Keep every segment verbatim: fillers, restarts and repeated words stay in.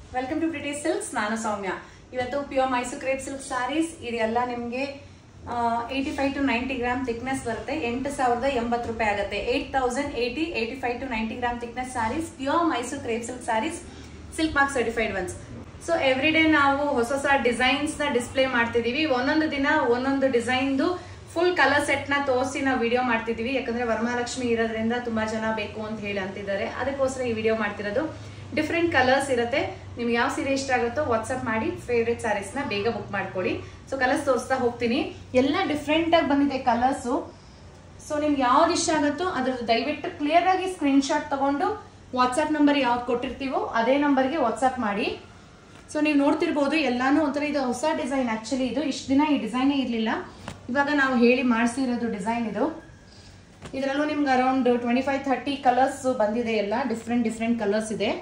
Welcome to pretty silks. ನಾನು ಸೌಮ್ಯ. ಇವತ್ತು pure Mysuru crepe silk saris ಇದೆಲ್ಲ ನಿಮಗೆ eighty five to ninety gram thickness ಬರುತ್ತೆ. ಎಂಟು ಸಾವಿರದ ಎಂಬತ್ತು ರೂಪಾಯಿ ಆಗುತ್ತೆ. Eight thousand eighty eighty five to ninety gram thickness saris, pure Mysuru crepe silk saris, silk mark certified ones. So every day ನಾವು ಹೊಸ ಹೊಸ ಡಿಸೈನ್ಸ್ ನ ಡಿಸ್ಪ್ಲೇ ಮಾಡ್ತಿದೀವಿ. ಒಂದೊಂದು ದಿನ ಒಂದೊಂದು ಡಿಸೈನ್ದು ಫುಲ್ ಕಲರ್ ಸೆಟ್ ನ ತೋರಿಸಿ ನಾವು ವಿಡಿಯೋ ಮಾಡ್ತಿದೀವಿ. ಯಾಕಂದ್ರೆ ವರಮಹಾಲಕ್ಷ್ಮಿ ಇರೋದ್ರಿಂದ ತುಂಬಾ ಜನ ಬೇಕು ಅಂತ ಹೇಳಿ ಅಂತಿದ್ದಾರೆ. ಅದಕ್ಕೋಸ್ಕರ ಈ ವಿಡಿಯೋ ಮಾಡ್ತಿರೋದು. ಡಿಫ್ರೆಂಟ್ ಕಲರ್ಸ್ ಇರುತ್ತೆ. ನಿಮ್ಗೆ ಯಾವ ಸೀರೆ ಇಷ್ಟ ಆಗುತ್ತೋ ವಾಟ್ಸ್ಆಪ್ ಮಾಡಿ ಫೇವ್ರೇಟ್ ಸ್ಯಾರೀಸ್ ನ ಬೇಗ ಬುಕ್ ಮಾಡ್ಕೊಳ್ಳಿ. ಸೊ ಕಲರ್ಸ್ ತೋರಿಸ್ತಾ ಹೋಗ್ತೀನಿ. ಎಲ್ಲ ಡಿಫ್ರೆಂಟ್ ಆಗಿ ಬಂದಿದೆ ಕಲರ್ಸ್. ಸೊ ನಿಮ್ಗೆ ಯಾವ್ದು ಇಷ್ಟ ಆಗುತ್ತೋ ಅದ್ರದ್ದು ದಯವಿಟ್ಟು ಕ್ಲಿಯರ್ ಆಗಿ ಸ್ಕ್ರೀನ್ ಶಾಟ್ ತಗೊಂಡು ವಾಟ್ಸ್ಆಪ್ ನಂಬರ್ ಯಾವ್ದು ಕೊಟ್ಟಿರ್ತೀವೋ ಅದೇ ನಂಬರ್ಗೆ ವಾಟ್ಸ್ಆಪ್ ಮಾಡಿ. ಸೊ ನೀವು ನೋಡ್ತಿರ್ಬೋದು ಎಲ್ಲಾನು ಒಂಥರ ಇದು ಹೊಸ ಡಿಸೈನ್. ಆಕ್ಚುಲಿ ಇದು ಇಷ್ಟು ದಿನ ಈ ಡಿಸೈನೇ ಇರಲಿಲ್ಲ. ಇವಾಗ ನಾವು ಹೇಳಿ ಮಾಡಿಸಿರೋದು ಡಿಸೈನ್ ಇದು. ಇದರಲ್ಲೂ ನಿಮ್ಗೆ around twenty five thirty colours ಬಂದಿದೆ. ಎಲ್ಲ ಡಿಫ್ರೆಂಟ್ ಡಿಫ್ರೆಂಟ್ ಕಲರ್ಸ್ ಇದೆ.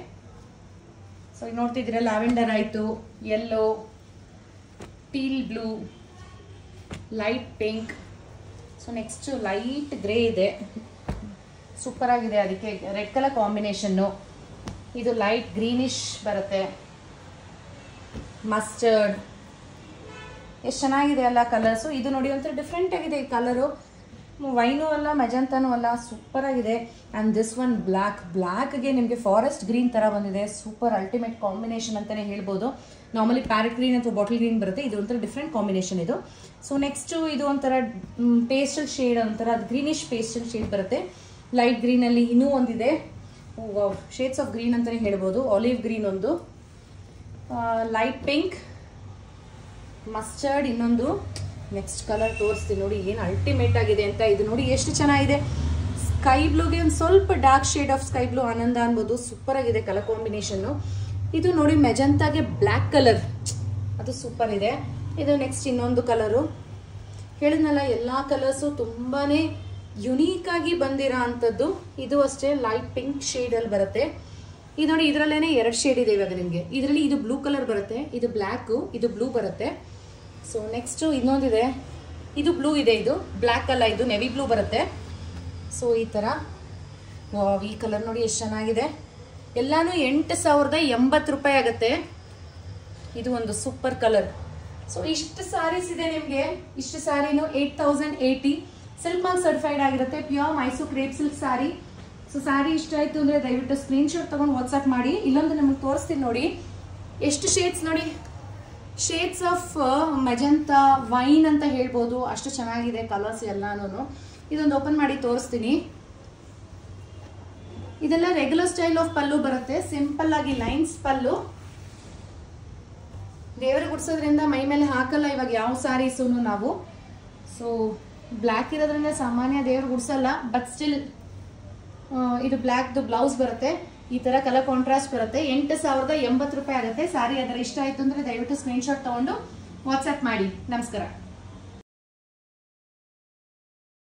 ಸೊ ಈಗ ನೋಡ್ತಿದ್ದೀರಾ, ಲ್ಯಾವೆಂಡರ್ ಆಯಿತು, yellow, teal blue, light pink. So next light grey ಇದೆ, ಸೂಪರ್ ಆಗಿದೆ. ಅದಕ್ಕೆ ರೆಡ್ ಕಲರ್ ಕಾಂಬಿನೇಷನ್ನು. ಇದು ಲೈಟ್ ಗ್ರೀನಿಶ್ ಬರುತ್ತೆ, ಮಸ್ಟರ್ಡ್. ಎಷ್ಟು ಚೆನ್ನಾಗಿದೆ ಅಲ್ಲ ಕಲರ್ಸು. ಇದು ನೋಡಿ ಒಂಥರ ಡಿಫ್ರೆಂಟ್ ಆಗಿದೆ ಈ ಕಲರು. ವೈನು ಅಲ್ಲ, ಮೆಜಂತಾನೂ ಅಲ್ಲ, ಸೂಪರ್ ಆಗಿದೆ. ಆ್ಯಂಡ್ ದಿಸ್ ಒನ್ ಬ್ಲ್ಯಾಕ್ ಬ್ಲ್ಯಾಕ್ಗೆ ನಿಮಗೆ ಫಾರೆಸ್ಟ್ ಗ್ರೀನ್ ಥರ ಬಂದಿದೆ. ಸೂಪರ್ ಅಲ್ಟಿಮೇಟ್ ಕಾಂಬಿನೇಷನ್ ಅಂತಲೇ ಹೇಳ್ಬೋದು. ನಾರ್ಮಲಿ ಪ್ಯಾರೆಟ್ ಗ್ರೀನ್ ಅಥವಾ ಬಾಟಲ್ ಗ್ರೀನ್ ಬರುತ್ತೆ, ಇದು ಒಂಥರ ಡಿಫ್ರೆಂಟ್ ಕಾಂಬಿನೇಷನ್ ಇದು. ಸೊ ನೆಕ್ಸ್ಟು ಇದು ಒಂಥರ ಪೇಸ್ಟಲ್ ಶೇಡ್, ಒಂಥರ ಅದು ಗ್ರೀನಿಶ್ ಪೇಸ್ಟಲ್ ಶೇಡ್ ಬರುತ್ತೆ. ಲೈಟ್ ಗ್ರೀನಲ್ಲಿ ಇನ್ನೂ ಒಂದಿದೆ, ಶೇಡ್ಸ್ ಆಫ್ ಗ್ರೀನ್ ಅಂತಲೇ ಹೇಳ್ಬೋದು. ಆಲಿವ್ ಗ್ರೀನ್ ಒಂದು, ಲೈಟ್ ಪಿಂಕ್, ಮಸ್ಟರ್ಡ್ ಇನ್ನೊಂದು. ನೆಕ್ಸ್ಟ್ ಕಲರ್ ತೋರಿಸ್ತೀನಿ ನೋಡಿ ಏನು ಅಲ್ಟಿಮೇಟ್ ಆಗಿದೆ ಅಂತ. ಇದು ನೋಡಿ ಎಷ್ಟು ಚೆನ್ನಾಗಿದೆ. ಸ್ಕೈ ಬ್ಲೂಗೆ ಒಂದು ಸ್ವಲ್ಪ dark shade of sky blue ಆನಂದ ಅನ್ಬೋದು. ಸೂಪರ್ ಆಗಿದೆ ಕಲರ್ ಕಾಂಬಿನೇಷನ್ನು. ಇದು ನೋಡಿ ಮೆಜಂತಾಗೆ ಬ್ಲ್ಯಾಕ್ ಕಲರ್, ಅದು ಸೂಪರ್ ಇದೆ. ಇದು ನೆಕ್ಸ್ಟ್ ಇನ್ನೊಂದು ಕಲರು. ಹೇಳಿದ್ನಲ್ಲ ಎಲ್ಲ ಕಲರ್ಸು ತುಂಬಾ ಯುನೀಕ್ ಆಗಿ ಬಂದಿರೋ ಅಂಥದ್ದು. ಇದು ಅಷ್ಟೇ ಲೈಟ್ ಪಿಂಕ್ ಶೇಡಲ್ಲಿ ಬರುತ್ತೆ. ಇದು ನೋಡಿ ಇದರಲ್ಲೇ ಎರಡು ಶೇಡ್ ಇದೆ ಇವಾಗ ನಿಮಗೆ. ಇದರಲ್ಲಿ ಇದು ಬ್ಲೂ ಕಲರ್ ಬರುತ್ತೆ, ಇದು ಬ್ಲ್ಯಾಕು, ಇದು ಬ್ಲೂ ಬರುತ್ತೆ. ಸೊ ನೆಕ್ಸ್ಟು ಇನ್ನೊಂದಿದೆ, ಇದು ಬ್ಲೂ ಇದೆ, ಇದು ಬ್ಲ್ಯಾಕ್ ಅಲ್ಲ, ಇದು ನೆವಿ ಬ್ಲೂ ಬರುತ್ತೆ. ಸೊ ಈ ಥರ ಈ ಕಲರ್ ನೋಡಿ ಎಷ್ಟು ಚೆನ್ನಾಗಿದೆ. ಎಲ್ಲಾನು ಎಂಟು ಸಾವಿರದ ಎಂಬತ್ತು ರೂಪಾಯಿ ಆಗುತ್ತೆ. ಇದು ಒಂದು ಸೂಪರ್ ಕಲರ್. ಸೊ ಇಷ್ಟು ಸ್ಯಾರೀಸ್ ಇದೆ ನಿಮಗೆ. ಇಷ್ಟು ಸ್ಯಾರಿನೂ eight thousand eighty silk mark certified ಆಗಿರುತ್ತೆ. Pure Mysuru crepe silk sari. So sari ಇಷ್ಟ ಆಯಿತು ಅಂದರೆ ದಯವಿಟ್ಟು ಸ್ಕ್ರೀನ್ ಶಾಟ್ ತೊಗೊಂಡು ವಾಟ್ಸಪ್ ಮಾಡಿ. ಇಲ್ಲೊಂದು ನಿಮಗೆ ತೋರಿಸ್ತೀನಿ ನೋಡಿ, ಎಷ್ಟು ಶೇಡ್ಸ್ ನೋಡಿ. ಶೇಡ್ಸ್ ಆಫ್ ಮೆಜಂತಾ ವೈನ್ ಅಂತ ಹೇಳ್ಬೋದು, ಅಷ್ಟು ಚೆನ್ನಾಗಿದೆ ಕಲರ್ಸ್ ಎಲ್ಲಾನು. ಇದೊಂದು ಓಪನ್ ಮಾಡಿ ತೋರಿಸ್ತೀನಿ. ಇದೆಲ್ಲ ರೆಗ್ಯುಲರ್ ಸ್ಟೈಲ್ ಆಫ್ ಪಲ್ಲು ಬರುತ್ತೆ. ಸಿಂಪಲ್ ಆಗಿ ಲೈನ್ಸ್ ಪಲ್ಲು. ದೇವರಿಗೆ ಗುಡ್ಸೋದ್ರಿಂದ ಮೈ ಮೇಲೆ ಹಾಕಲ್ಲ ಇವಾಗ ಯಾವ ಸ್ಯಾರೀಸು ನಾವು. ಸೊ ಬ್ಲ್ಯಾಕ್ ಇರೋದ್ರಿಂದ ಸಾಮಾನ್ಯ ದೇವ್ರಿಗೆ ಗುಡ್ಸಲ್ಲ, ಬಟ್ ಸ್ಟಿಲ್ ಇದು ಬ್ಲ್ಯಾಕ್ದು ಬ್ಲೌಸ್ ಬರುತ್ತೆ. ಈ ತರ ಕಲರ್ ಕಾಂಟ್ರಾಸ್ಟ್ ಬರುತ್ತೆ. ಎಂಟು ಸಾವಿರದ ಎಂಬತ್ತು ರೂಪಾಯಿ ಆಗುತ್ತೆ ಸ್ಯಾರಿ. ಅದರ ಇಷ್ಟ ಆಯ್ತು ಅಂದ್ರೆ ದಯವಿಟ್ಟು ಸ್ಕ್ರೀನ್ ಶಾಟ್ ತಗೊಂಡು ವಾಟ್ಸ್ಆಪ್ ಮಾಡಿ. ನಮಸ್ಕಾರ.